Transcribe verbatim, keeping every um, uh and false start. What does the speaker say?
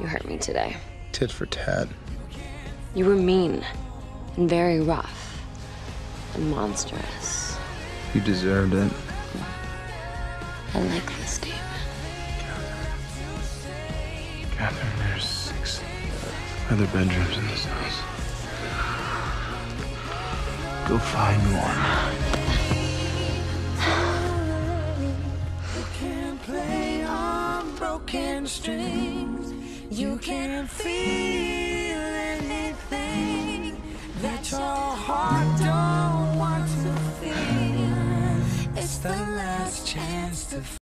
You hurt me today. Tit for tat. You were mean and very rough and monstrous. You deserved it. I like this, Damon. Katherine, there's six other bedrooms in this house. Go find one. You can play on broken strings. You can feel anything that your heart don't want to feel. It's the last chance to